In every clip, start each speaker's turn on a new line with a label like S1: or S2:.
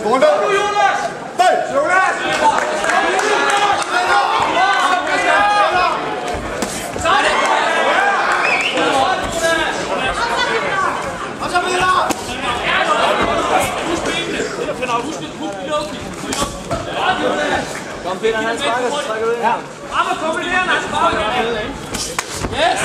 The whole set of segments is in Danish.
S1: Runde! Nej! Jonas! Og så Peter!
S2: Kom Peter, han sparker, så trækker du ind.
S3: Rammer kombinerende, han sparker. Yes!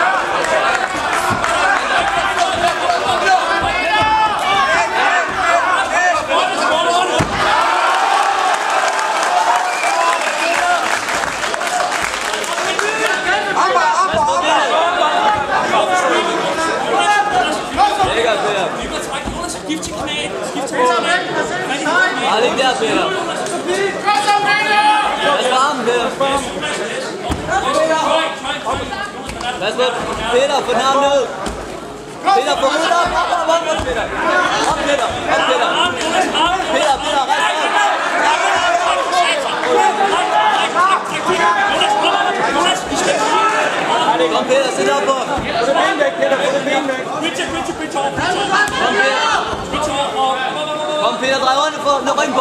S4: Skift til knæ. Skift til knæ.
S2: Nej, det er ikke der, Peter. Lad os varme, Peter. Lad os Peter, få den arm ned. Peter, få hovedet op. Op, Peter. Op, Peter. Op, Peter. Peter, rejs op. Kom, Peter, sæt op på. Få det ben væk, Peter. Få det ben væk. Kom, Peter, drej rundt for. Nå, ring på.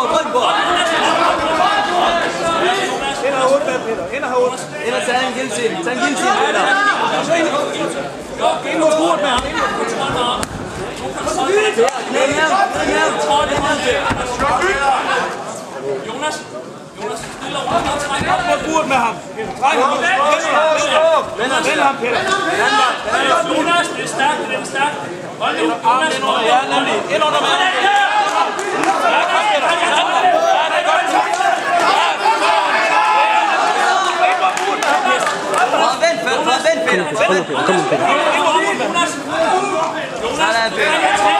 S3: Ind og hovedet med, Peter. Ind og hovedet.
S2: Ind og tage en gildsyn. Peter.
S3: Ind mod hovedet med ham.
S2: Peter, knæ her.
S4: Jonas, stille og roligt.
S3: Op mod hovedet med ham. Træk ham. Vend ham, Peter.
S4: Jonas, det er stærkt. Hold nu, Jonas.
S3: Ja, nemlig. Ind under med ham.
S2: Vent, Peter. Kom nu, Peter. Sådan, Peter.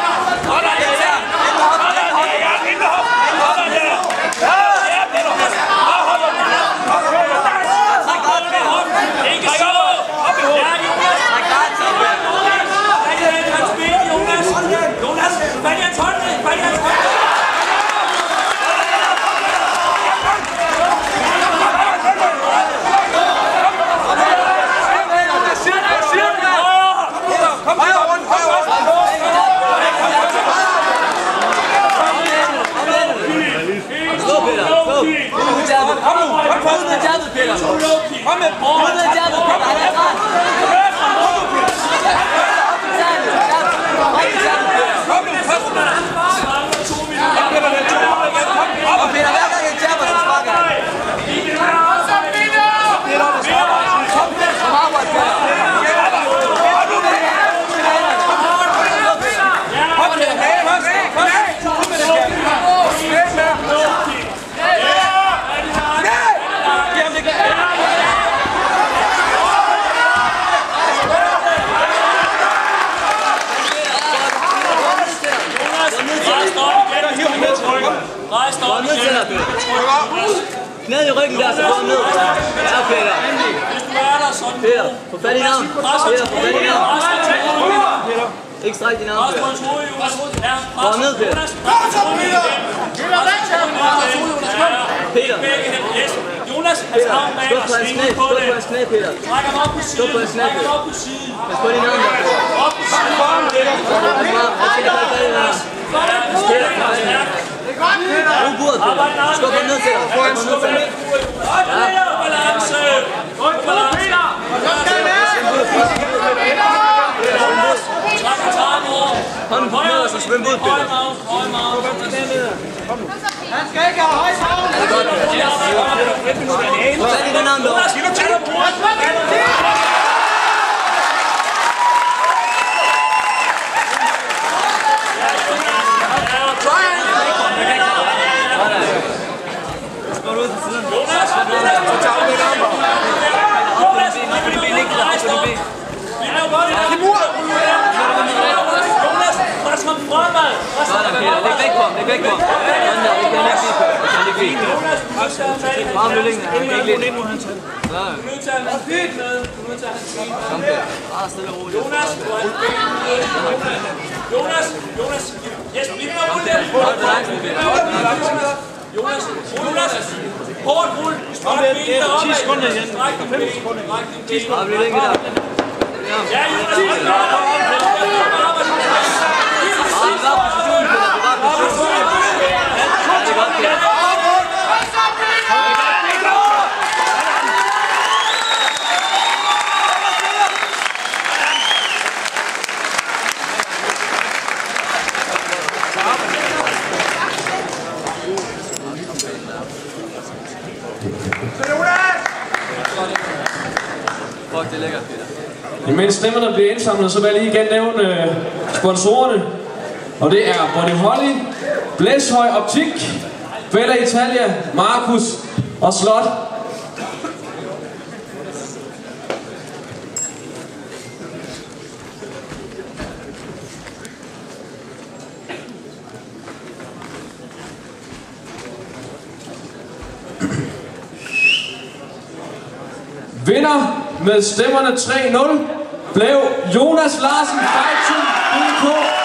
S2: Ned i ryggen der, så går ned. Ja, Peter. Peter, få fat i navn. Peter, få fat i navn. Ikke stræk din navn, Peter. Gå ned, Peter. Peter.
S4: Jonas,
S2: stå på hans knæ, Peter. Stå på hans knæ, Peter. Pas på din navn der, Peter. Brug bordet, Peter. Skub ham ned, Peter. Hånden på knæet, og så svøm ud, Peter.
S3: Han skal ikke have højt havn.
S2: Det er godt, Peter. Få fat i den arm derovre. Læg væk på ham. Sådan der, det kan han ikke lide. Bare om løllingen, han kan ikke lide. Kom der, bare stille og roligt.
S4: Jonas, yes, vi kan rulle Jonas, hårdt rulle, stræk benene opad.
S3: 10 sekunder igen, 5 sekunder.
S2: Bare bliv længe der.
S4: Ja, Jonas,
S5: Imens stemmerne bliver indsamlet, så vil jeg lige igen nævne sponsorerne. Og det er Body Holly, Blæshøj Optik, Bella Italia, Marcus og Slot. Vinder med stemmerne 3-0 blev Jonas Larsen, Fight Team BK.